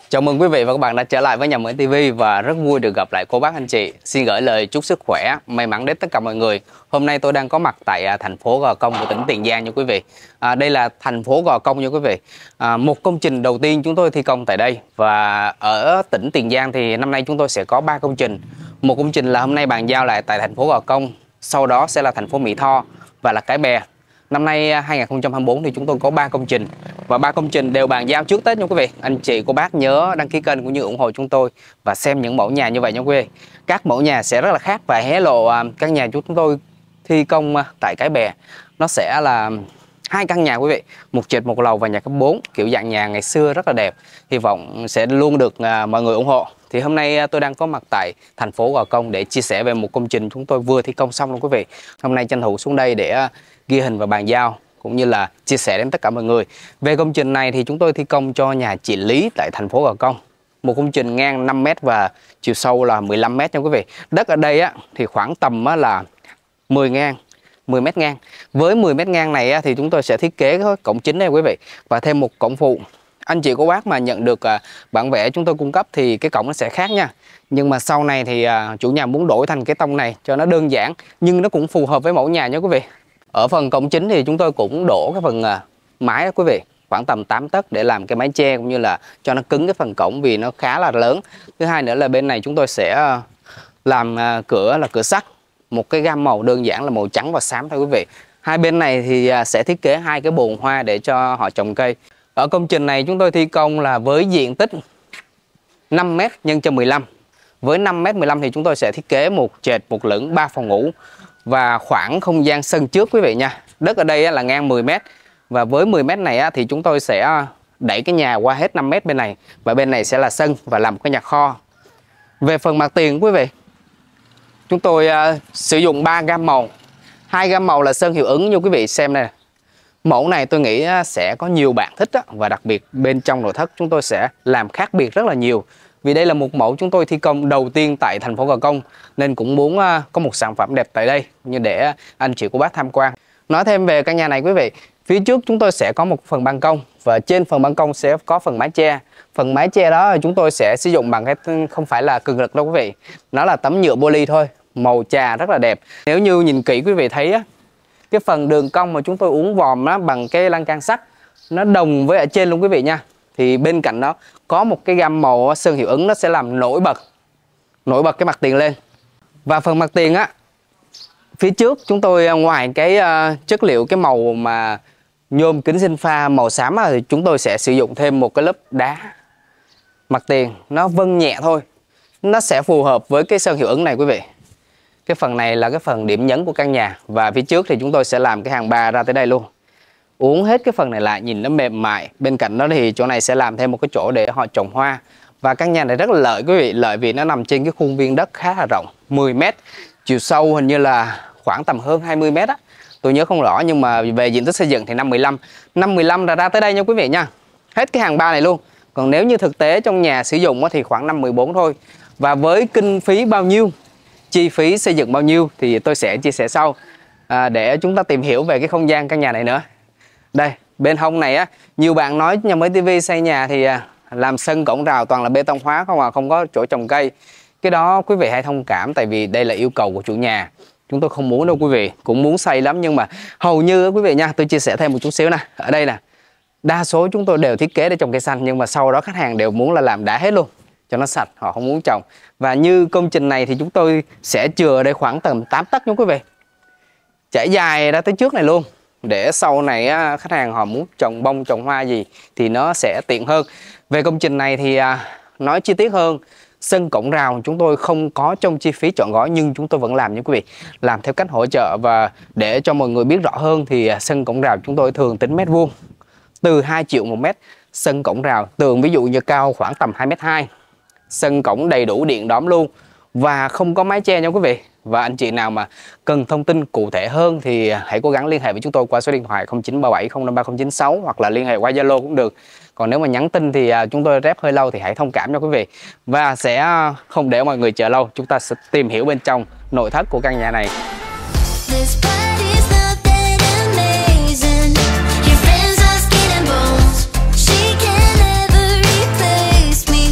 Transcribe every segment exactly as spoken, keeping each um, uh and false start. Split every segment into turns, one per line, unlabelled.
Chào mừng quý vị và các bạn đã trở lại với Nhà Mới ti vi và rất vui được gặp lại cô bác anh chị. Xin gửi lời chúc sức khỏe, may mắn đến tất cả mọi người. Hôm nay tôi đang có mặt tại à, thành phố Gò Công của tỉnh Tiền Giang nha quý vị. À, đây là thành phố Gò Công nha quý vị. À, một công trình đầu tiên chúng tôi thi công tại đây, và ở tỉnh Tiền Giang thì năm nay chúng tôi sẽ có ba công trình. Một công trình là hôm nay bàn giao lại tại thành phố Gò Công, sau đó sẽ là thành phố Mỹ Tho và là Cái Bè. Năm nay hai nghìn không trăm hai mươi tư thì chúng tôi có ba công trình và ba công trình đều bàn giao trước Tết nha quý vị. Anh chị cô bác nhớ đăng ký kênh cũng như ủng hộ chúng tôi và xem những mẫu nhà như vậy nha quý vị. Các mẫu nhà sẽ rất là khác và hé lộ căn nhà chúng tôi thi công tại Cái Bè. Nó sẽ là hai căn nhà quý vị, một trệt một lầu và nhà cấp bốn, kiểu dạng nhà ngày xưa rất là đẹp. Hy vọng sẽ luôn được mọi người ủng hộ. Thì hôm nay tôi đang có mặt tại thành phố Gò Công để chia sẻ về một công trình chúng tôi vừa thi công xong luôn quý vị. Hôm nay tranh thủ xuống đây để ghi hình và bàn giao cũng như là chia sẻ đến tất cả mọi người. Về công trình này thì chúng tôi thi công cho nhà chị Lý tại thành phố Gò Công. Một công trình ngang năm mét và chiều sâu là mười lăm mét nha quý vị. Đất ở đây á, thì khoảng tầm á, là mười ngang, mười mét ngang. Với mười mét ngang này á, thì chúng tôi sẽ thiết kế cái cổng chính đây quý vị và thêm một cổng phụ. Anh chị cô bác mà nhận được à, bản vẽ chúng tôi cung cấp thì cái cổng nó sẽ khác nha. Nhưng mà sau này thì à, chủ nhà muốn đổi thành cái tông này cho nó đơn giản nhưng nó cũng phù hợp với mẫu nhà nha quý vị. Ở phần cổng chính thì chúng tôi cũng đổ cái phần à, mái đó quý vị, khoảng tầm tám tấc để làm cái mái che cũng như là cho nó cứng cái phần cổng vì nó khá là lớn. Thứ hai nữa là bên này chúng tôi sẽ à, làm à, cửa là cửa sắt, một cái gam màu đơn giản là màu trắng và xám thôi quý vị. Hai bên này thì à, sẽ thiết kế hai cái bồn hoa để cho họ trồng cây. Ở công trình này chúng tôi thi công là với diện tích năm mét nhân cho mười lăm. Với năm mét mười lăm thì chúng tôi sẽ thiết kế một trệt, một lửng, ba phòng ngủ và khoảng không gian sân trước quý vị nha. Đất ở đây là ngang mười mét và với mười mét này thì chúng tôi sẽ đẩy cái nhà qua hết năm mét bên này và bên này sẽ là sân và làm cái nhà kho. Về phần mặt tiền quý vị, chúng tôi sử dụng ba gam màu. Hai gam màu là sơn hiệu ứng như quý vị xem này. Mẫu này tôi nghĩ sẽ có nhiều bạn thích đó, và đặc biệt bên trong nội thất chúng tôi sẽ làm khác biệt rất là nhiều. Vì đây là một mẫu chúng tôi thi công đầu tiên tại thành phố Gò Công nên cũng muốn có một sản phẩm đẹp tại đây như để anh chị cô bác tham quan. Nói thêm về căn nhà này quý vị, phía trước chúng tôi sẽ có một phần ban công và trên phần ban công sẽ có phần mái che. Phần mái che đó chúng tôi sẽ sử dụng bằng cái không phải là cường lực đâu quý vị, nó là tấm nhựa poly thôi, màu trà rất là đẹp. Nếu như nhìn kỹ quý vị thấy á, cái phần đường cong mà chúng tôi uốn vòm nó bằng cái lan can sắt nó đồng với ở trên luôn quý vị nha. Thì bên cạnh đó có một cái gam màu sơn hiệu ứng, nó sẽ làm nổi bật nổi bật cái mặt tiền lên. Và phần mặt tiền á, phía trước chúng tôi ngoài cái uh, chất liệu cái màu mà nhôm kính sinh pha màu xám á, thì chúng tôi sẽ sử dụng thêm một cái lớp đá mặt tiền, nó vân nhẹ thôi, nó sẽ phù hợp với cái sơn hiệu ứng này quý vị. Cái phần này là cái phần điểm nhấn của căn nhà. Và phía trước thì chúng tôi sẽ làm cái hàng ba ra tới đây luôn, uốn hết cái phần này lại nhìn nó mềm mại. Bên cạnh đó thì chỗ này sẽ làm thêm một cái chỗ để họ trồng hoa. Và căn nhà này rất là lợi quý vị, lợi vì nó nằm trên cái khuôn viên đất khá là rộng, mười mét, chiều sâu hình như là khoảng tầm hơn hai mươi mét á, tôi nhớ không rõ. Nhưng mà về diện tích xây dựng thì năm mười lăm, năm mười lăm là ra tới đây nha quý vị nha, hết cái hàng ba này luôn. Còn nếu như thực tế trong nhà sử dụng thì khoảng năm mười bốn thôi. Và với kinh phí bao nhiêu, chi phí xây dựng bao nhiêu thì tôi sẽ chia sẻ sau à, để chúng ta tìm hiểu về cái không gian căn nhà này nữa. Đây, bên hông này á, nhiều bạn nói Nhà Mới ti vi xây nhà thì à, làm sân cổng rào toàn là bê tông hóa không à, không có chỗ trồng cây. Cái đó quý vị hãy thông cảm, tại vì đây là yêu cầu của chủ nhà. Chúng tôi không muốn đâu quý vị, cũng muốn xây lắm nhưng mà hầu như quý vị nha, tôi chia sẻ thêm một chút xíu nè. Ở đây nè, đa số chúng tôi đều thiết kế để trồng cây xanh, nhưng mà sau đó khách hàng đều muốn là làm đá hết luôn cho nó sạch, họ không muốn trồng. Và như công trình này thì chúng tôi sẽ chừa đây khoảng tầm tám tấc nha quý vị, trải dài ra tới trước này luôn, để sau này khách hàng họ muốn trồng bông trồng hoa gì thì nó sẽ tiện hơn. Về công trình này thì nói chi tiết hơn, sân cổng rào chúng tôi không có trong chi phí trọn gói nhưng chúng tôi vẫn làm nha quý vị, làm theo cách hỗ trợ. Và để cho mọi người biết rõ hơn thì sân cổng rào chúng tôi thường tính mét vuông, từ hai triệu một mét. Sân cổng rào tường ví dụ như cao khoảng tầm hai mét hai, sân cổng đầy đủ điện đóm luôn và không có mái che nha quý vị. Và anh chị nào mà cần thông tin cụ thể hơn thì hãy cố gắng liên hệ với chúng tôi qua số điện thoại không chín ba bảy không năm ba không chín sáu hoặc là liên hệ qua Zalo cũng được. Còn nếu mà nhắn tin thì chúng tôi rep hơi lâu thì hãy thông cảm cho quý vị. Và sẽ không để mọi người chờ lâu, chúng ta sẽ tìm hiểu bên trong nội thất của căn nhà này.
Your friends are skin and bones. She can never replace me.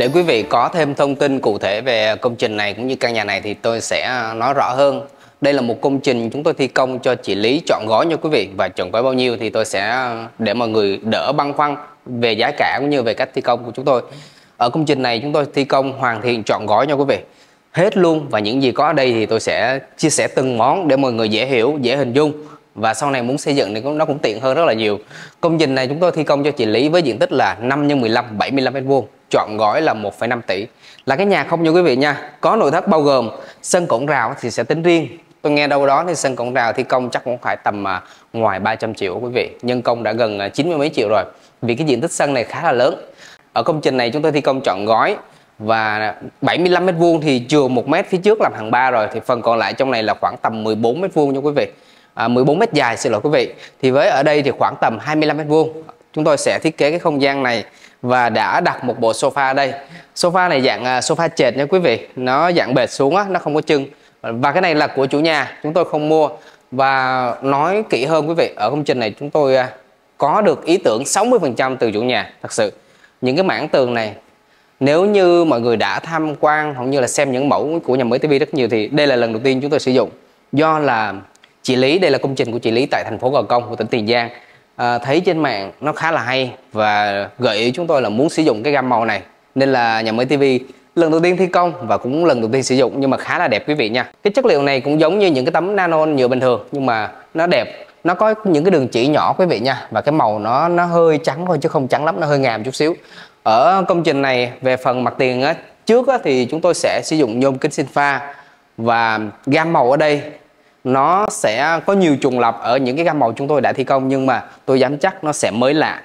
Để quý vị có thêm thông tin cụ thể về công trình này cũng như căn nhà này thì tôi sẽ nói rõ hơn. Đây là một công trình chúng tôi thi công cho chị Lý trọn gói nha quý vị, và trọn gói bao nhiêu thì tôi sẽ để mọi người đỡ băn khoăn về giá cả cũng như về cách thi công của chúng tôi. Ở công trình này chúng tôi thi công hoàn thiện trọn gói nha quý vị, hết luôn, và những gì có ở đây thì tôi sẽ chia sẻ từng món để mọi người dễ hiểu, dễ hình dung, và sau này muốn xây dựng thì nó cũng tiện hơn rất là nhiều. Công trình này chúng tôi thi công cho chị Lý với diện tích là năm nhân mười lăm, bảy mươi lăm mét vuông, trọn gói là một phẩy năm tỷ. Là cái nhà không nha quý vị nha, có nội thất bao gồm sân cổng rào thì sẽ tính riêng. Tôi nghe đâu đó thì sân cổng rào thi công chắc cũng phải tầm à, ngoài ba trăm triệu quý vị, nhân công đã gần à, chín mươi mấy triệu rồi, vì cái diện tích sân này khá là lớn. Ở công trình này chúng tôi thi công trọn gói và bảy mươi lăm mét vuông thì chừa một mét phía trước làm hàng ba rồi, thì phần còn lại trong này là khoảng tầm mười bốn mét vuông nha quý vị. À, mười bốn mét dài, xin lỗi quý vị. Thì với ở đây thì khoảng tầm hai mươi lăm mét vuông. Chúng tôi sẽ thiết kế cái không gian này và đã đặt một bộ sofa ở đây. Sofa này dạng sofa trệt nha quý vị, nó dạng bệt xuống á, nó không có chân. Và cái này là của chủ nhà, chúng tôi không mua. Và nói kỹ hơn quý vị, ở công trình này chúng tôi có được ý tưởng sáu mươi phần trăm từ chủ nhà. Thật sự những cái mảng tường này, nếu như mọi người đã tham quan cũng như là xem những mẫu của Nhà Mới ti vi rất nhiều thì đây là lần đầu tiên chúng tôi sử dụng. Do là chị Lý, đây là công trình của chị Lý tại thành phố Gò Công của tỉnh Tiền Giang, à, thấy trên mạng nó khá là hay và gợi ý chúng tôi là muốn sử dụng cái gam màu này, nên là Nhà Mới ti vi lần đầu tiên thi công và cũng lần đầu tiên sử dụng, nhưng mà khá là đẹp quý vị nha. Cái chất liệu này cũng giống như những cái tấm nano nhựa bình thường nhưng mà nó đẹp, nó có những cái đường chỉ nhỏ quý vị nha, và cái màu nó nó hơi trắng thôi chứ không trắng lắm, nó hơi ngàm chút xíu. Ở công trình này về phần mặt tiền á, trước á, thì chúng tôi sẽ sử dụng nhôm kính sinh pha, và gam màu ở đây nó sẽ có nhiều trùng lặp ở những cái gam màu chúng tôi đã thi công, nhưng mà tôi dám chắc nó sẽ mới lạ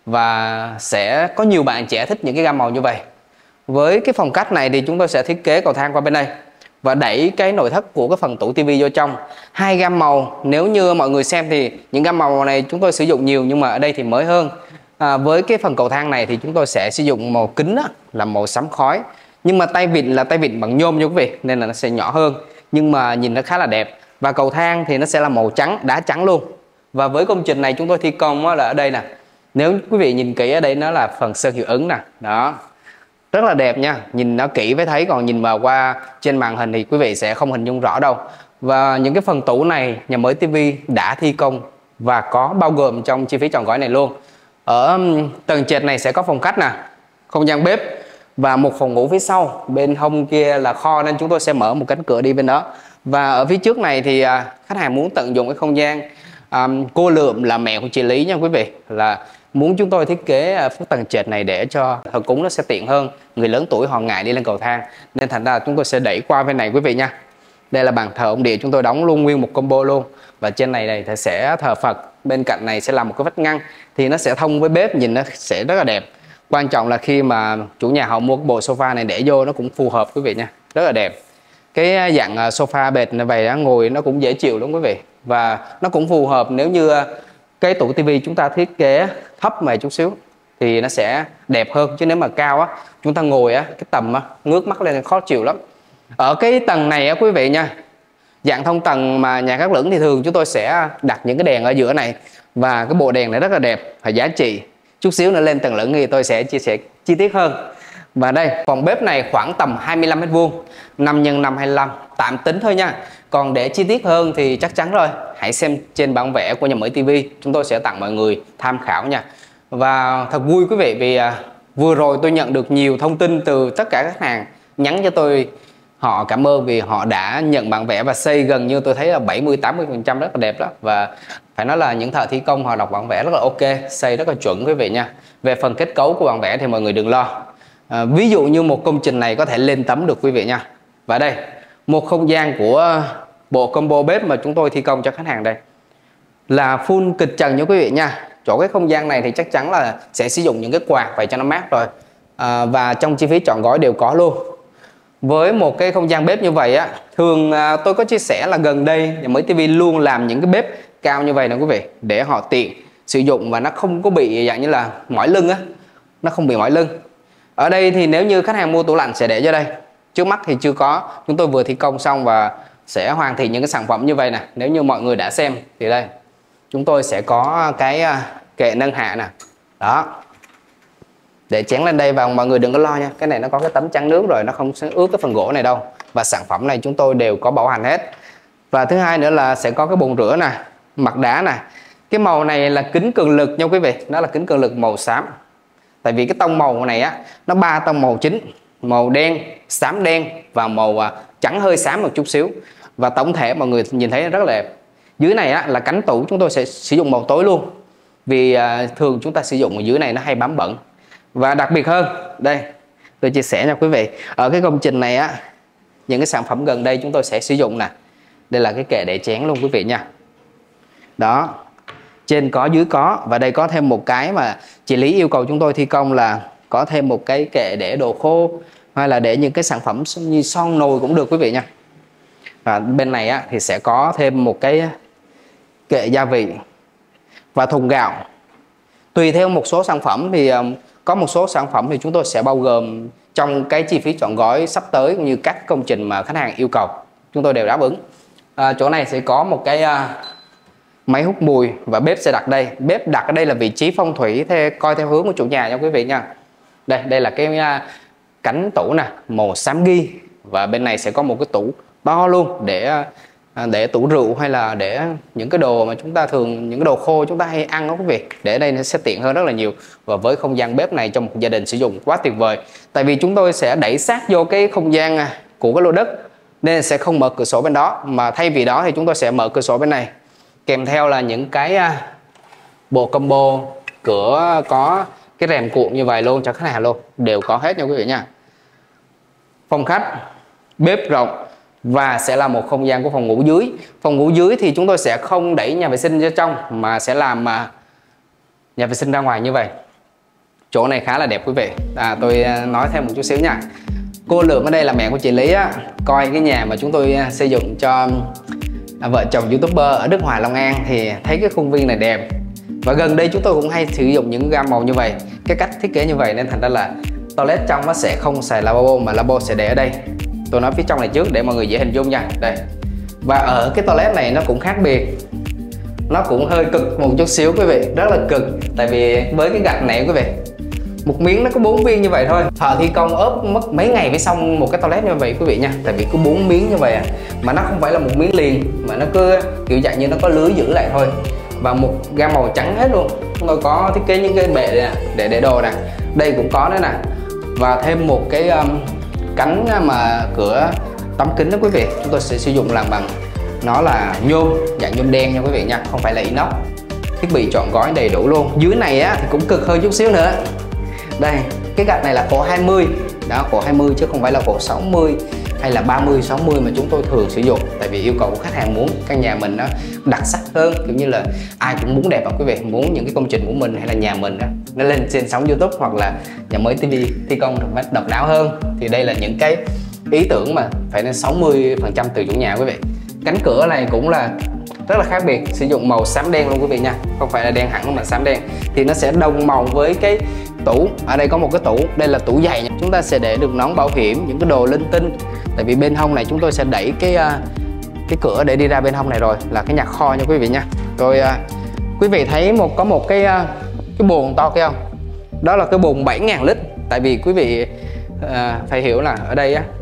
và sẽ có nhiều bạn trẻ thích những cái gam màu như vậy. Với cái phong cách này thì chúng tôi sẽ thiết kế cầu thang qua bên đây và đẩy cái nội thất của cái phần tủ tivi vô trong. Hai gam màu, nếu như mọi người xem thì những gam màu này chúng tôi sử dụng nhiều, nhưng mà ở đây thì mới hơn. À, với cái phần cầu thang này thì chúng tôi sẽ sử dụng màu kính á, là màu sẫm khói, nhưng mà tay vịn là tay vịn bằng nhôm nha quý vị, nên là nó sẽ nhỏ hơn nhưng mà nhìn nó khá là đẹp. Và cầu thang thì nó sẽ là màu trắng, đá trắng luôn. Và với công trình này chúng tôi thi công là ở đây nè, nếu quý vị nhìn kỹ ở đây nó là phần sơn hiệu ứng nè, đó rất là đẹp nha, nhìn nó kỹ mới thấy, còn nhìn vào qua trên màn hình thì quý vị sẽ không hình dung rõ đâu. Và những cái phần tủ này Nhà Mới ti vi đã thi công và có bao gồm trong chi phí trọn gói này luôn. Ở tầng trệt này sẽ có phòng khách nè, không gian bếp và một phòng ngủ phía sau, bên hông kia là kho nên chúng tôi sẽ mở một cánh cửa đi bên đó. Và ở phía trước này thì à, khách hàng muốn tận dụng cái không gian, à, cô Lượm là mẹ của chị Lý nha quý vị, là muốn chúng tôi thiết kế à, phía tầng trệt này để cho thờ cúng nó sẽ tiện hơn. Người lớn tuổi họ ngại đi lên cầu thang nên thành ra chúng tôi sẽ đẩy qua bên này quý vị nha. Đây là bàn thờ ông địa, chúng tôi đóng luôn nguyên một combo luôn. Và trên này này thì sẽ thờ Phật, bên cạnh này sẽ là một cái vách ngăn thì nó sẽ thông với bếp, nhìn nó sẽ rất là đẹp. Quan trọng là khi mà chủ nhà họ mua cái bộ sofa này để vô nó cũng phù hợp quý vị nha, rất là đẹp. Cái dạng sofa bệt này vậy ngồi nó cũng dễ chịu lắm quý vị, và nó cũng phù hợp nếu như cái tủ tivi chúng ta thiết kế thấp mà chút xíu thì nó sẽ đẹp hơn, chứ nếu mà cao á chúng ta ngồi á cái tầm á ngước mắt lên khó chịu lắm. Ở cái tầng này á quý vị nha, dạng thông tầng mà nhà Cát Lửng thì thường chúng tôi sẽ đặt những cái đèn ở giữa này, và cái bộ đèn này rất là đẹp và giá trị. Chút xíu nữa lên tầng lửng thì tôi sẽ chia sẻ chi tiết hơn. Và đây, phòng bếp này khoảng tầm hai mươi lăm mét vuông, năm nhân năm hai mươi lăm, tạm tính thôi nha. Còn để chi tiết hơn thì chắc chắn rồi, hãy xem trên bản vẽ của Nhà Mới ti vi, chúng tôi sẽ tặng mọi người tham khảo nha. Và thật vui quý vị vì à, vừa rồi tôi nhận được nhiều thông tin từ tất cả khách hàng nhắn cho tôi. Họ cảm ơn vì họ đã nhận bản vẽ và xây gần như tôi thấy là bảy mươi tám mươi phần trăm rất là đẹp đó. Và phải nói là những thợ thi công họ đọc bản vẽ rất là ok, xây rất là chuẩn quý vị nha. Về phần kết cấu của bản vẽ thì mọi người đừng lo. À, ví dụ như một công trình này có thể lên tấm được quý vị nha. Và đây, một không gian của bộ combo bếp mà chúng tôi thi công cho khách hàng đây là full kịch trần nha quý vị nha. Chỗ cái không gian này thì chắc chắn là sẽ sử dụng những cái quạt vậy cho nó mát rồi. À, và trong chi phí trọn gói đều có luôn. Với một cái không gian bếp như vậy á, thường à, tôi có chia sẻ là gần đây Nhà Mới ti vi luôn làm những cái bếp cao như vậy nè quý vị, để họ tiện sử dụng và nó không có bị dạng như là mỏi lưng á, nó không bị mỏi lưng. Ở đây thì nếu như khách hàng mua tủ lạnh sẽ để cho đây. Trước mắt thì chưa có, chúng tôi vừa thi công xong và sẽ hoàn thiện những cái sản phẩm như vậy nè. Nếu như mọi người đã xem thì đây, chúng tôi sẽ có cái kệ nâng hạ nè, đó, để chén lên đây, và mọi người đừng có lo nha, cái này nó có cái tấm chắn nước rồi, nó không sẽ ướt cái phần gỗ này đâu. Và sản phẩm này chúng tôi đều có bảo hành hết. Và thứ hai nữa là sẽ có cái bồn rửa nè, mặt đá nè. Cái màu này là kính cường lực nha quý vị, nó là kính cường lực màu xám. Tại vì cái tông màu này á, nó ba tông màu chính, màu đen, xám đen và màu trắng hơi xám một chút xíu. Và tổng thể mọi người nhìn thấy rất là đẹp. Dưới này á, là cánh tủ chúng tôi sẽ sử dụng màu tối luôn, vì à, thường chúng ta sử dụng ở dưới này nó hay bám bẩn. Và đặc biệt hơn, đây tôi chia sẻ nha quý vị, ở cái công trình này á, những cái sản phẩm gần đây chúng tôi sẽ sử dụng nè. Đây là cái kệ để chén luôn quý vị nha. Đó, trên có dưới có. Và đây có thêm một cái mà chị Lý yêu cầu chúng tôi thi công là có thêm một cái kệ để đồ khô, hay là để những cái sản phẩm như son nồi cũng được quý vị nha. Và bên này á, thì sẽ có thêm một cái kệ gia vị và thùng gạo. Tùy theo một số sản phẩm thì có một số sản phẩm thì chúng tôi sẽ bao gồm trong cái chi phí trọn gói sắp tới, cũng như các công trình mà khách hàng yêu cầu chúng tôi đều đáp ứng. À, chỗ này sẽ có một cái uh, máy hút mùi và bếp sẽ đặt đây. Bếp đặt ở đây là vị trí phong thủy theo, coi theo hướng của chủ nhà nha quý vị nha. Đây, đây là cái uh, cánh tủ nè, màu xám ghi. Và bên này sẽ có một cái tủ to luôn để uh, để tủ rượu, hay là để những cái đồ mà chúng ta thường, những cái đồ khô chúng ta hay ăn đó quý vị. Để đây nó sẽ tiện hơn rất là nhiều. Và với không gian bếp này trong một gia đình sử dụng quá tuyệt vời. Tại vì chúng tôi sẽ đẩy sát vô cái không gian của cái lô đất, nên sẽ không mở cửa sổ bên đó, mà thay vì đó thì chúng tôi sẽ mở cửa sổ bên này. Kèm theo là những cái bộ combo cửa có cái rèm cuộn như vậy luôn cho khách hàng luôn, đều có hết nha quý vị nha. Phòng khách, bếp rộng và sẽ là một không gian của phòng ngủ dưới. Phòng ngủ dưới thì chúng tôi sẽ không đẩy nhà vệ sinh ra trong, mà sẽ làm nhà vệ sinh ra ngoài như vậy. Chỗ này khá là đẹp quý vị. À, tôi nói thêm một chút xíu nha. Cô Lượng ở đây là mẹ của chị Lý á, coi cái nhà mà chúng tôi xây dựng cho vợ chồng YouTuber ở Đức Hòa, Long An thì thấy cái khuôn viên này đẹp. Và gần đây chúng tôi cũng hay sử dụng những gam màu như vậy, cái cách thiết kế như vậy, nên thành ra là toilet trong nó sẽ không xài lavabo, mà lavabo sẽ để ở đây. Tôi nói phía trong này trước để mọi người dễ hình dung nha. Đây. Và ở cái toilet này nó cũng khác biệt, nó cũng hơi cực một chút xíu quý vị, rất là cực. Tại vì với cái gạch này quý vị, một miếng nó có bốn viên như vậy thôi. Thợ thi công ốp mất mấy ngày mới xong một cái toilet như vậy quý vị nha. Tại vì cứ bốn miếng như vậy à, mà nó không phải là một miếng liền, mà nó cứ kiểu dạng như nó có lưới giữ lại thôi. Và một gam màu trắng hết luôn. Chúng tôi có thiết kế những cái bệ để để để đồ nè, đây cũng có nữa nè. Và thêm một cái um, cánh mà cửa tấm kính đó quý vị, chúng tôi sẽ sử dụng làm bằng, nó là nhôm, dạng nhôm đen nha quý vị nha, không phải là inox. Thiết bị trọn gói đầy đủ luôn. Dưới này á thì cũng cực hơn chút xíu nữa. Đây, cái gạch này là khổ hai mươi. Đó, khổ hai mươi chứ không phải là khổ sáu mươi hay là ba mươi, sáu mươi mà chúng tôi thường sử dụng. Tại vì yêu cầu của khách hàng muốn căn nhà mình nó đặc sắc hơn, kiểu như là ai cũng muốn đẹp à quý vị, muốn những cái công trình của mình hay là nhà mình đó, nó lên trên sóng YouTube hoặc là nhà mới ti vi thi công được độc đáo hơn. Thì đây là những cái ý tưởng mà phải đến sáu mươi phần trăm từ chủ nhà quý vị. Cánh cửa này cũng là rất là khác biệt, sử dụng màu xám đen luôn quý vị nha, không phải là đen hẳn mà xám đen. Thì nó sẽ đồng màu với cái tủ. Ở đây có một cái tủ, đây là tủ giày nha. Chúng ta sẽ để được nón bảo hiểm, những cái đồ linh tinh. Tại vì bên hông này chúng tôi sẽ đẩy cái cái cửa để đi ra bên hông này rồi, là cái nhà kho nha quý vị nha. Rồi quý vị thấy một có một cái cái bồn to kia không? Đó là cái bồn bảy nghìn lít. Tại vì quý vị à, phải hiểu là ở đây á,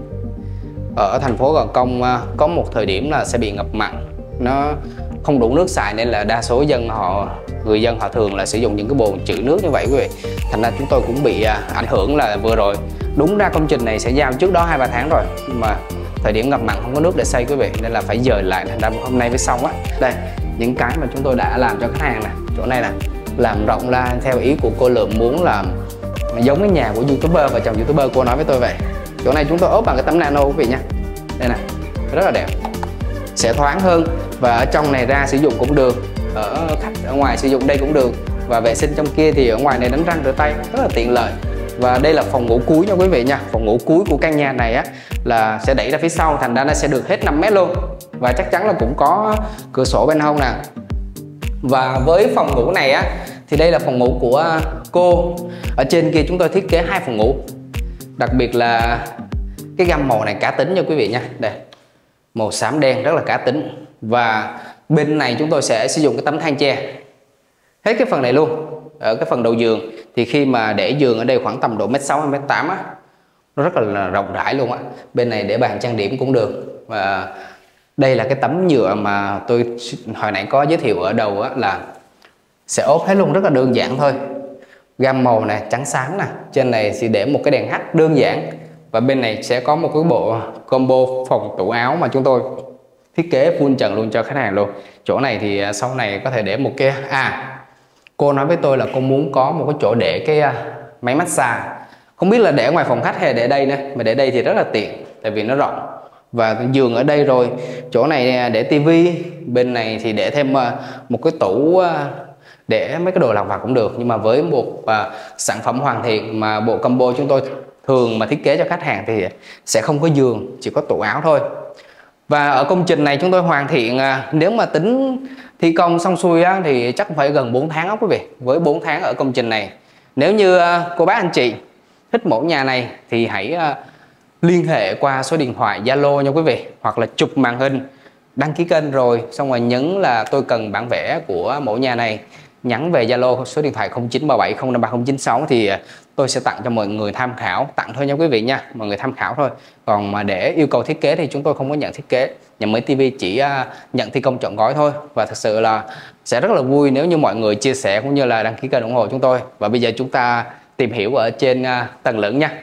ở thành phố Gò Công có một thời điểm là sẽ bị ngập mặn, nó không đủ nước xài, nên là đa số dân họ người dân họ thường là sử dụng những cái bồn trữ nước như vậy quý vị. Thành ra chúng tôi cũng bị ảnh hưởng là vừa rồi, đúng ra công trình này sẽ giao trước đó hai ba tháng rồi, mà thời điểm ngập mặn không có nước để xây quý vị, nên là phải dời lại, thành ra hôm nay mới xong á. Đây, những cái mà chúng tôi đã làm cho khách hàng nè, chỗ này nè, làm rộng ra theo ý của cô Lượng muốn làm giống cái nhà của YouTuber và chồng YouTuber cô nói với tôi vậy. Chỗ này chúng tôi ốp bằng cái tấm nano quý vị nha. Đây nè, rất là đẹp, sẽ thoáng hơn. Và ở trong này ra sử dụng cũng được, ở khách ở ngoài sử dụng đây cũng được. Và vệ sinh trong kia thì ở ngoài này đánh răng rửa tay rất là tiện lợi. Và đây là phòng ngủ cuối nha quý vị nha. Phòng ngủ cuối của căn nhà này á là sẽ đẩy ra phía sau, thành ra nó sẽ được hết năm mét luôn. Và chắc chắn là cũng có cửa sổ bên hông nè. Và với phòng ngủ này á thì đây là phòng ngủ của cô. Ở trên kia chúng tôi thiết kế hai phòng ngủ. Đặc biệt là cái gam màu này cá tính nha quý vị nha. Đây, màu xám đen rất là cá tính. Và bên này chúng tôi sẽ sử dụng cái tấm than tre hết cái phần này luôn. Ở cái phần đầu giường thì khi mà để giường ở đây khoảng tầm độ mét sáu hay mét tám á, nó rất là rộng rãi luôn á. Bên này để bàn trang điểm cũng được. Và đây là cái tấm nhựa mà tôi hồi nãy có giới thiệu ở đầu á, là sẽ ốp hết luôn, rất là đơn giản thôi. Gam màu này, trắng sáng nè, trên này thì để một cái đèn hắt đơn giản. Và bên này sẽ có một cái bộ combo phòng tủ áo mà chúng tôi thiết kế full trần luôn cho khách hàng luôn. Chỗ này thì sau này có thể để một cái à cô nói với tôi là cô muốn có một cái chỗ để cái máy massage, không biết là để ngoài phòng khách hay để đây nữa, mà để đây thì rất là tiện tại vì nó rộng. Và giường ở đây rồi, chỗ này để tivi, bên này thì để thêm một cái tủ để mấy cái đồ lặt vặt cũng được. Nhưng mà với một uh, sản phẩm hoàn thiện mà bộ combo chúng tôi thường mà thiết kế cho khách hàng thì sẽ không có giường, chỉ có tủ áo thôi. Và ở công trình này chúng tôi hoàn thiện, uh, nếu mà tính thi công xong xuôi á, thì chắc phải gần bốn tháng đó quý vị. Với bốn tháng ở công trình này, nếu như uh, cô bác anh chị thích mẫu nhà này thì hãy uh, liên hệ qua số điện thoại Zalo nha quý vị, hoặc là chụp màn hình, đăng ký kênh rồi xong rồi nhấn là tôi cần bản vẽ của mẫu nhà này, nhắn về Zalo số điện thoại không chín ba bảy không năm ba không chín sáu thì tôi sẽ tặng cho mọi người tham khảo, tặng thôi nha quý vị nha, mọi người tham khảo thôi. Còn mà để yêu cầu thiết kế thì chúng tôi không có nhận thiết kế, nhà mới ti vi chỉ nhận thi công trọn gói thôi. Và thật sự là sẽ rất là vui nếu như mọi người chia sẻ cũng như là đăng ký kênh ủng hộ chúng tôi. Và bây giờ chúng ta tìm hiểu ở trên tầng lửng nha.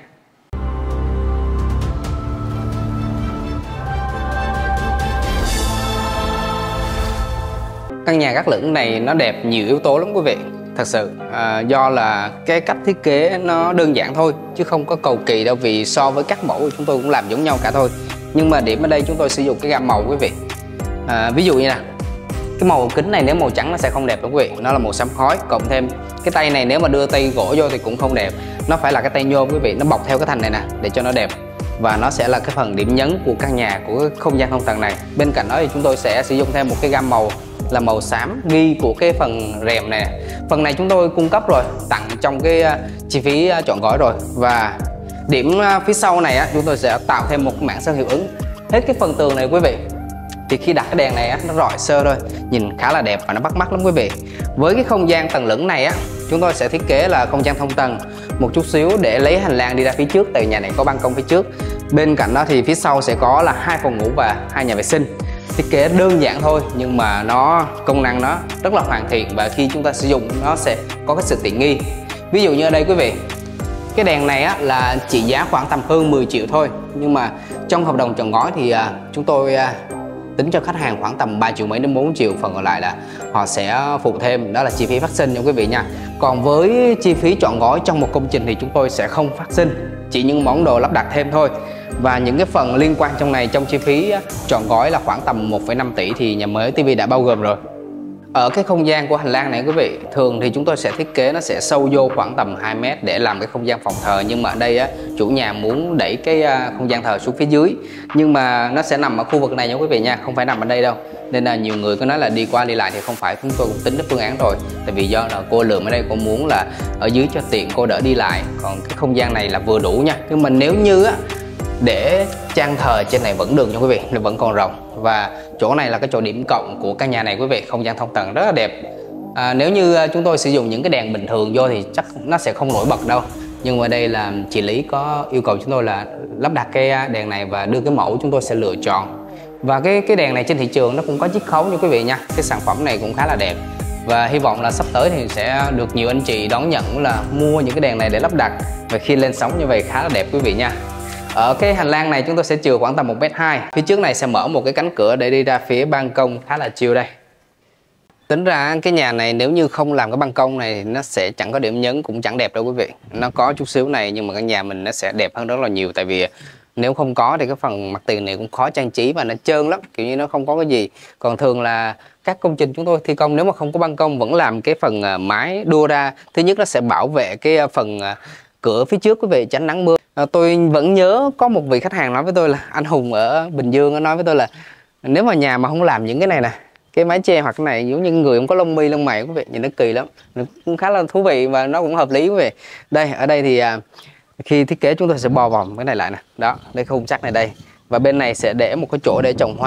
Căn nhà gác lửng này nó đẹp nhiều yếu tố lắm quý vị. Thật sự à, do là cái cách thiết kế nó đơn giản thôi chứ không có cầu kỳ đâu, vì so với các mẫu chúng tôi cũng làm giống nhau cả thôi. Nhưng mà điểm ở đây chúng tôi sử dụng cái gam màu quý vị. à, Ví dụ như nè, cái màu kính này nếu màu trắng nó sẽ không đẹp đâu quý vị, nó là màu xám khói. Cộng thêm cái tay này nếu mà đưa tay gỗ vô thì cũng không đẹp, nó phải là cái tay nhôm quý vị, nó bọc theo cái thành này nè để cho nó đẹp. Và nó sẽ là cái phần điểm nhấn của căn nhà, của cái không gian thông tầng này. Bên cạnh đó thì chúng tôi sẽ sử dụng thêm một cái gam màu là màu xám ghi của cái phần rèm này. Phần này chúng tôi cung cấp rồi, tặng trong cái chi phí chọn gói rồi. Và điểm phía sau này á, chúng tôi sẽ tạo thêm một mảng sơn hiệu ứng hết cái phần tường này quý vị. Thì khi đặt cái đèn này á, nó rọi sơ thôi, nhìn khá là đẹp và nó bắt mắt lắm quý vị. Với cái không gian tầng lửng này á, chúng tôi sẽ thiết kế là không gian thông tầng một chút xíu để lấy hành lang đi ra phía trước, tại nhà này có ban công phía trước. Bên cạnh đó thì phía sau sẽ có là hai phòng ngủ và hai nhà vệ sinh. Thiết kế đơn giản thôi nhưng mà nó công năng nó rất là hoàn thiện, và khi chúng ta sử dụng nó sẽ có cái sự tiện nghi. Ví dụ như ở đây quý vị, cái đèn này á, là trị giá khoảng tầm hơn mười triệu thôi, nhưng mà trong hợp đồng trọn gói thì à, chúng tôi à, tính cho khách hàng khoảng tầm ba triệu mấy đến bốn triệu, phần còn lại là họ sẽ phụ thêm, đó là chi phí phát sinh nha quý vị nha. Còn với chi phí trọn gói trong một công trình thì chúng tôi sẽ không phát sinh, chỉ những món đồ lắp đặt thêm thôi. Và những cái phần liên quan trong này trong chi phí trọn gói là khoảng tầm một phẩy năm tỷ thì nhà mới ti vi đã bao gồm rồi. Ở cái không gian của hành lang này quý vị, thường thì chúng tôi sẽ thiết kế nó sẽ sâu vô khoảng tầm hai mét để làm cái không gian phòng thờ. Nhưng mà ở đây á, chủ nhà muốn đẩy cái không gian thờ xuống phía dưới, nhưng mà nó sẽ nằm ở khu vực này nha quý vị nha, không phải nằm ở đây đâu. Nên là nhiều người có nói là đi qua đi lại thì không phải, chúng tôi cũng tính đến phương án rồi. Tại vì do là cô lượm ở đây cô muốn là ở dưới cho tiện cô đỡ đi lại, còn cái không gian này là vừa đủ nha. Nhưng mà nếu như á, để trang thờ trên này vẫn được nha quý vị, nó vẫn còn rộng. Và chỗ này là cái chỗ điểm cộng của căn nhà này quý vị, không gian thông tầng rất là đẹp. à, Nếu như chúng tôi sử dụng những cái đèn bình thường vô thì chắc nó sẽ không nổi bật đâu. Nhưng mà đây là chị Lý có yêu cầu chúng tôi là lắp đặt cái đèn này và đưa cái mẫu chúng tôi sẽ lựa chọn. Và cái cái đèn này trên thị trường nó cũng có chiết khấu nha quý vị nha. Cái sản phẩm này cũng khá là đẹp. Và hy vọng là sắp tới thì sẽ được nhiều anh chị đón nhận là mua những cái đèn này để lắp đặt. Và khi lên sóng như vậy khá là đẹp quý vị nha. Ở cái hành lang này chúng tôi sẽ chừa khoảng tầm một mét hai. Phía trước này sẽ mở một cái cánh cửa để đi ra phía ban công khá là chill đây. Tính ra cái nhà này nếu như không làm cái ban công này nó sẽ chẳng có điểm nhấn, cũng chẳng đẹp đâu quý vị. Nó có chút xíu này nhưng mà căn nhà mình nó sẽ đẹp hơn rất là nhiều. Tại vì nếu không có thì cái phần mặt tiền này cũng khó trang trí và nó trơn lắm, kiểu như nó không có cái gì. Còn thường là các công trình chúng tôi thi công nếu mà không có ban công vẫn làm cái phần mái đua ra. Thứ nhất nó sẽ bảo vệ cái phần cửa phía trước quý vị, tránh nắng mưa. À, tôi vẫn nhớ có một vị khách hàng nói với tôi là anh Hùng ở Bình Dương nói với tôi là nếu mà nhà mà không làm những cái này nè, cái mái che hoặc cái này giống như người không có lông mi lông mày quý vị, nhìn nó kỳ lắm. Nó cũng khá là thú vị và nó cũng hợp lý quý vị. Đây, ở đây thì à, khi thiết kế chúng tôi sẽ bò vòng cái này lại nè. Đó, đây khung sắt này đây. Và bên này sẽ để một cái chỗ để trồng hoa.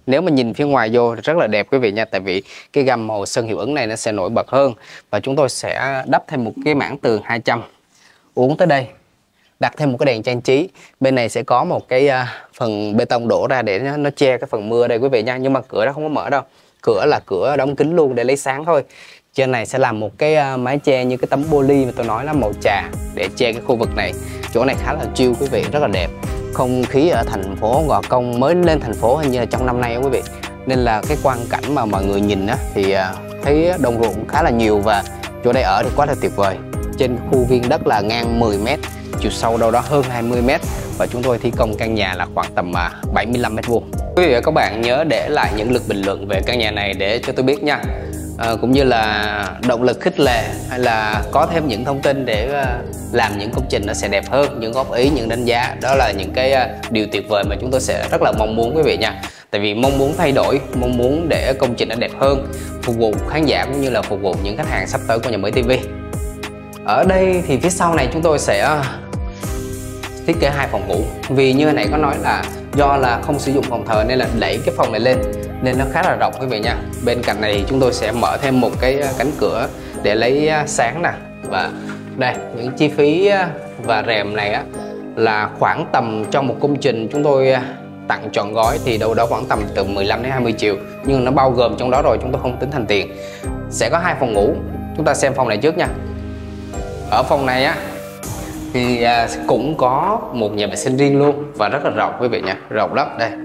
Nếu mà nhìn phía ngoài vô thì rất là đẹp quý vị nha, tại vì cái gam màu sơn hiệu ứng này nó sẽ nổi bật hơn. Và chúng tôi sẽ đắp thêm một cái mảng tường hai trăm uốn tới đây, đặt thêm một cái đèn trang trí. Bên này sẽ có một cái uh, phần bê tông đổ ra để nó, nó che cái phần mưa đây quý vị nha. Nhưng mà cửa nó không có mở đâu, cửa là cửa đóng kín luôn để lấy sáng thôi. Trên này sẽ làm một cái uh, mái che như cái tấm poly mà tôi nói là màu trà để che cái khu vực này. Chỗ này khá là chill quý vị, rất là đẹp. Không khí ở thành phố Gò Công, mới lên thành phố hình như là trong năm nay đó quý vị, nên là cái quang cảnh mà mọi người nhìn á thì uh, thấy đồng ruộng khá là nhiều. Và chỗ đây ở thì quá là tuyệt vời. Trên khu viên đất là ngang mười mét, chiều sâu đâu đó hơn hai mươi mét, và chúng tôi thi công căn nhà là khoảng tầm bảy mươi lăm mét vuông. Quý vị và các bạn nhớ để lại những lượt bình luận về căn nhà này để cho tôi biết nha. À, cũng như là động lực khích lệ, hay là có thêm những thông tin để làm những công trình nó sẽ đẹp hơn, những góp ý, những đánh giá, đó là những cái điều tuyệt vời mà chúng tôi sẽ rất là mong muốn quý vị nha. Tại vì mong muốn thay đổi, mong muốn để công trình nó đẹp hơn, phục vụ khán giả cũng như là phục vụ những khách hàng sắp tới của Nhà Mới ti vi. Ở đây thì phía sau này chúng tôi sẽ thiết kế hai phòng ngủ. Vì như hồi nãy có nói là do là không sử dụng phòng thờ nên là đẩy cái phòng này lên, nên nó khá là rộng quý vị nha. Bên cạnh này thì chúng tôi sẽ mở thêm một cái cánh cửa để lấy sáng nè. Và đây, những chi phí và rèm này á là khoảng tầm trong một công trình chúng tôi tặng trọn gói thì đâu đó khoảng tầm từ mười lăm đến hai mươi triệu, nhưng nó bao gồm trong đó rồi, chúng tôi không tính thành tiền. Sẽ có hai phòng ngủ. Chúng ta xem phòng này trước nha. Ở phòng này á thì cũng có một nhà vệ sinh riêng luôn và rất là rộng quý vị nha, rộng lắm. Đây,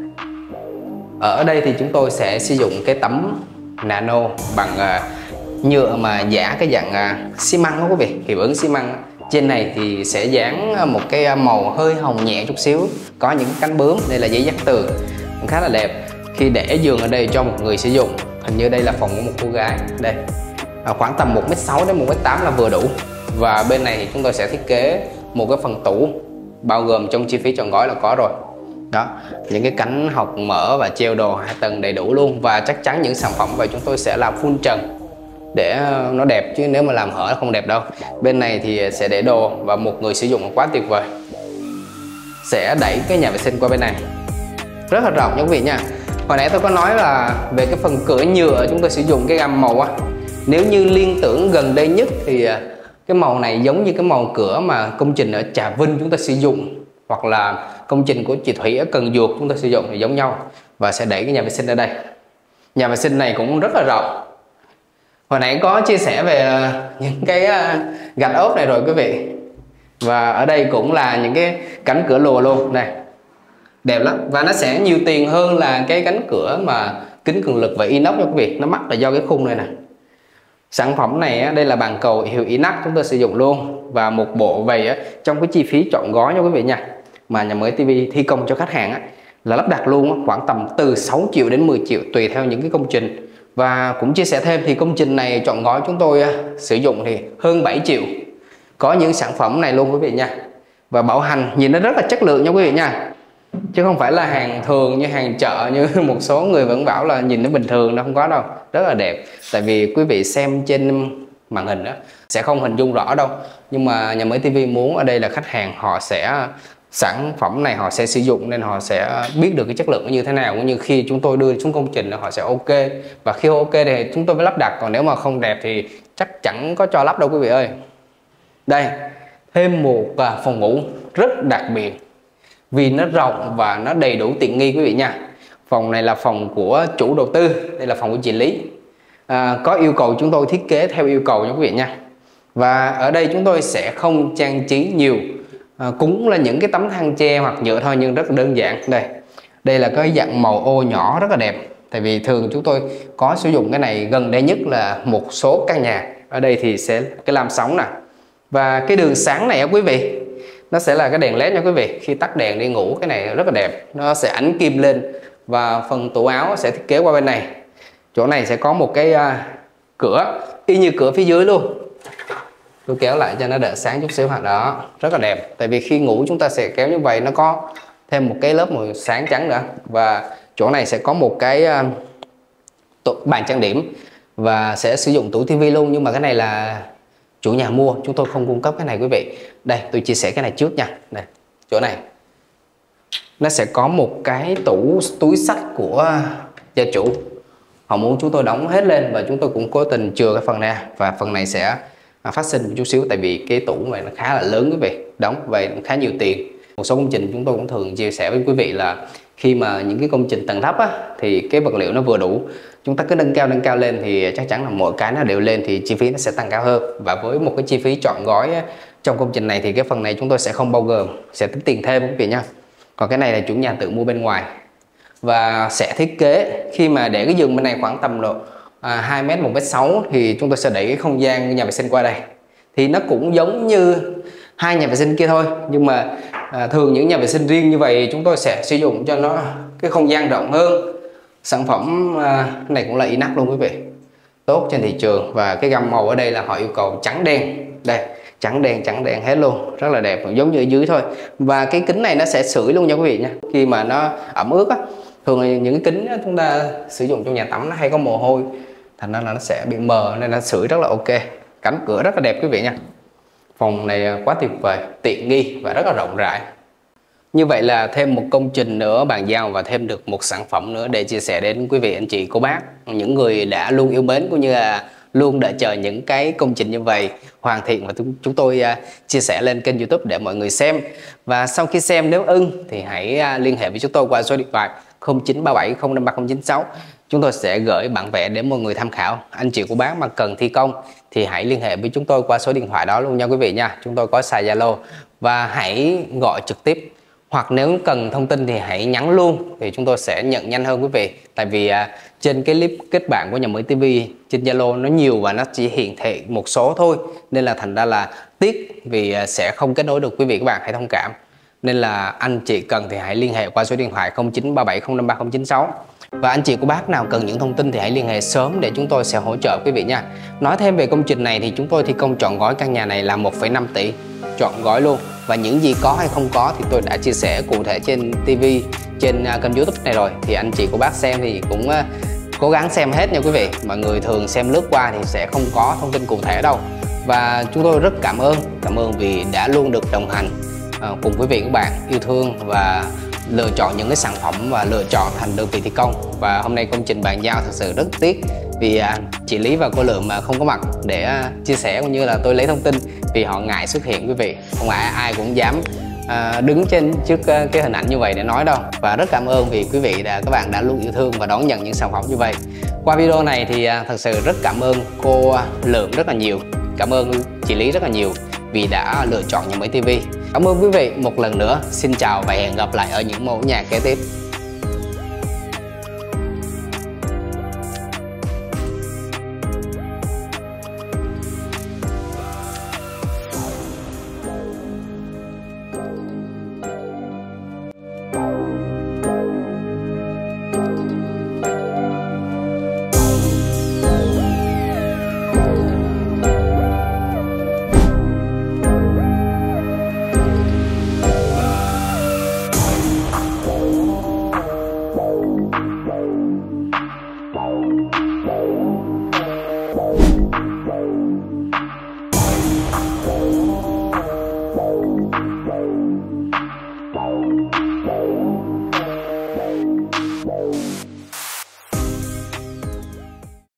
ở đây thì chúng tôi sẽ sử dụng cái tấm nano bằng uh, nhựa mà giả cái dạng uh, xi măng đó quý vị, hiệu ứng xi măng. Trên này thì sẽ dán một cái màu hơi hồng nhẹ chút xíu, có những cánh bướm. Đây là giấy dán tường, cũng khá là đẹp. Khi để giường ở đây cho một người sử dụng, hình như đây là phòng của một cô gái. Đây, à, khoảng tầm một mét sáu đến một mét tám là vừa đủ. Và bên này thì chúng tôi sẽ thiết kế một cái phần tủ, bao gồm trong chi phí trọn gói là có rồi. Đó, những cái cánh học mở và treo đồ hai tầng đầy đủ luôn. Và chắc chắn những sản phẩm vậy chúng tôi sẽ làm full trần để nó đẹp, chứ nếu mà làm hở không đẹp đâu. Bên này thì sẽ để đồ và một người sử dụng quá tuyệt vời. Sẽ đẩy cái nhà vệ sinh qua bên này, rất là rộng nha quý vị nha. Hồi nãy tôi có nói là về cái phần cửa nhựa chúng tôi sử dụng cái gam màu á. Nếu như liên tưởng gần đây nhất thì cái màu này giống như cái màu cửa mà công trình ở Trà Vinh chúng ta sử dụng, hoặc là công trình của chị Thủy ở Cần Duộc chúng ta sử dụng thì giống nhau. Và sẽ đẩy cái nhà vệ sinh ở đây. Nhà vệ sinh này cũng rất là rộng. Hồi nãy có chia sẻ về những cái gạch ốp này rồi quý vị. Và ở đây cũng là những cái cánh cửa lùa luôn này, đẹp lắm. Và nó sẽ nhiều tiền hơn là cái cánh cửa mà kính cường lực và inox nha quý vị. Nó mắc là do cái khung này nè. Sản phẩm này đây là bàn cầu hiệu inox chúng tôi sử dụng luôn. Và một bộ vậy trong cái chi phí trọn gói nha quý vị nha, mà Nhà Mới ti vi thi công cho khách hàng là lắp đặt luôn khoảng tầm từ sáu triệu đến mười triệu tùy theo những cái công trình. Và cũng chia sẻ thêm thì công trình này trọn gói chúng tôi sử dụng thì hơn bảy triệu. Có những sản phẩm này luôn quý vị nha. Và bảo hành nhìn nó rất là chất lượng nha quý vị nha, chứ không phải là hàng thường như hàng chợ như một số người vẫn bảo là nhìn nó bình thường. Nó không có đâu, rất là đẹp. Tại vì quý vị xem trên màn hình đó sẽ không hình dung rõ đâu, nhưng mà Nhà Mới ti vi muốn ở đây là khách hàng họ sẽ sản phẩm này họ sẽ sử dụng, nên họ sẽ biết được cái chất lượng nó như thế nào, cũng như khi chúng tôi đưa xuống công trình họ sẽ ok. Và khi ok thì chúng tôi mới lắp đặt, còn nếu mà không đẹp thì chắc chẳng có cho lắp đâu quý vị ơi. Đây, thêm một phòng ngủ rất đặc biệt vì nó rộng và nó đầy đủ tiện nghi quý vị nha. Phòng này là phòng của chủ đầu tư, đây là phòng của chị Lý. À, có yêu cầu chúng tôi thiết kế theo yêu cầu nha quý vị nha. Và ở đây chúng tôi sẽ không trang trí nhiều, à, cũng là những cái tấm thang tre hoặc nhựa thôi, nhưng rất là đơn giản. Đây, đây là cái dạng màu ô nhỏ rất là đẹp. Tại vì thường chúng tôi có sử dụng cái này gần đây nhất là một số căn nhà. Ở đây thì sẽ cái lam sóng nè. Và cái đường sáng này quý vị, nó sẽ là cái đèn led nha quý vị. Khi tắt đèn đi ngủ cái này rất là đẹp, nó sẽ ánh kim lên. Và phần tủ áo sẽ thiết kế qua bên này. Chỗ này sẽ có một cái uh, cửa y như cửa phía dưới luôn. Tôi kéo lại cho nó đỡ sáng chút xíu hả. Đó, rất là đẹp. Tại vì khi ngủ chúng ta sẽ kéo như vậy, nó có thêm một cái lớp màu sáng trắng nữa. Và chỗ này sẽ có một cái uh, bàn trang điểm và sẽ sử dụng tủ tivi luôn. Nhưng mà cái này là chủ nhà mua, chúng tôi không cung cấp cái này quý vị. Đây, tôi chia sẻ cái này trước nha. Đây, chỗ này nó sẽ có một cái tủ túi sách của gia chủ họ muốn chúng tôi đóng hết lên, và chúng tôi cũng cố tình chừa cái phần này, và phần này sẽ phát sinh một chút xíu tại vì cái tủ này nó khá là lớn quý vị, đóng vậy khá nhiều tiền. Một số công trình chúng tôi cũng thường chia sẻ với quý vị là khi mà những cái công trình tầng thấp á, thì cái vật liệu nó vừa đủ, chúng ta cứ nâng cao nâng cao lên thì chắc chắn là mỗi cái nó đều lên thì chi phí nó sẽ tăng cao hơn. Và với một cái chi phí trọn gói á, trong công trình này thì cái phần này chúng tôi sẽ không bao gồm, sẽ tính tiền thêm quý vị nha. Còn cái này là chủ nhà tự mua bên ngoài, và sẽ thiết kế khi mà để cái giường bên này khoảng tầm độ à, hai mét một mét sáu thì chúng tôi sẽ đẩy cái không gian nhà vệ sinh qua đây, thì nó cũng giống như hai nhà vệ sinh kia thôi, nhưng mà à, thường những nhà vệ sinh riêng như vậy chúng tôi sẽ sử dụng cho nó cái không gian rộng hơn. Sản phẩm à, này cũng là inox luôn quý vị, tốt trên thị trường, và cái gam màu ở đây là họ yêu cầu trắng đen, đây trắng đen trắng đen hết luôn, rất là đẹp, giống như ở dưới thôi. Và cái kính này nó sẽ sưởi luôn nha quý vị nha, khi mà nó ẩm ướt á, thường là những cái kính chúng ta sử dụng trong nhà tắm nó hay có mồ hôi, thành ra là nó sẽ bị mờ, nên nó sưởi rất là ok. Cánh cửa rất là đẹp quý vị nha. Phòng này quá tuyệt vời, tiện nghi và rất là rộng rãi. Như vậy là thêm một công trình nữa bàn giao và thêm được một sản phẩm nữa để chia sẻ đến quý vị anh chị cô bác, những người đã luôn yêu mến cũng như là luôn đợi chờ những cái công trình như vậy hoàn thiện, và chúng tôi uh, chia sẻ lên kênh YouTube để mọi người xem. Và sau khi xem nếu ưng thì hãy uh, liên hệ với chúng tôi qua số điện thoại không chín ba bảy không năm ba không chín sáu. Chúng tôi sẽ gửi bản vẽ để mọi người tham khảo. Anh chị cô bác mà cần thi công thì hãy liên hệ với chúng tôi qua số điện thoại đó luôn nha quý vị nha. Chúng tôi có xài Zalo, và hãy gọi trực tiếp, hoặc nếu cần thông tin thì hãy nhắn luôn thì chúng tôi sẽ nhận nhanh hơn quý vị. Tại vì à, trên cái clip kết bạn của Nhà Mới ti vi trên Zalo nó nhiều và nó chỉ hiển thị một số thôi, nên là thành ra là tiếc vì à, sẽ không kết nối được quý vị các bạn, hãy thông cảm. Nên là anh chị cần thì hãy liên hệ qua số điện thoại không chín ba bảy không năm ba không chín sáu. Và anh chị cô bác nào cần những thông tin thì hãy liên hệ sớm để chúng tôi sẽ hỗ trợ quý vị nha. Nói thêm về công trình này thì chúng tôi thi công trọn gói căn nhà này là một phẩy năm tỷ, trọn gói luôn. Và những gì có hay không có thì tôi đã chia sẻ cụ thể trên ti vi, trên kênh YouTube này rồi. Thì anh chị cô bác xem thì cũng cố gắng xem hết nha quý vị. Mọi người thường xem lướt qua thì sẽ không có thông tin cụ thể đâu. Và chúng tôi rất cảm ơn, cảm ơn vì đã luôn được đồng hành cùng quý vị các bạn, yêu thương và lựa chọn những cái sản phẩm và lựa chọn thành đơn vị thi công. Và hôm nay công trình bàn giao thật sự rất tiếc vì à, chị Lý và cô Lượng mà không có mặt để à, chia sẻ cũng như là tôi lấy thông tin, vì họ ngại xuất hiện quý vị, không ai ai cũng dám à, đứng trên trước à, cái hình ảnh như vậy để nói đâu. Và rất cảm ơn vì quý vị đã các bạn đã luôn yêu thương và đón nhận những sản phẩm như vậy. Qua video này thì à, thật sự rất cảm ơn cô Lượng rất là nhiều, cảm ơn chị Lý rất là nhiều vì đã lựa chọn Nhà Mới ti vi. Cảm ơn quý vị một lần nữa. Xin chào và hẹn gặp lại ở những mẫu nhà kế tiếp.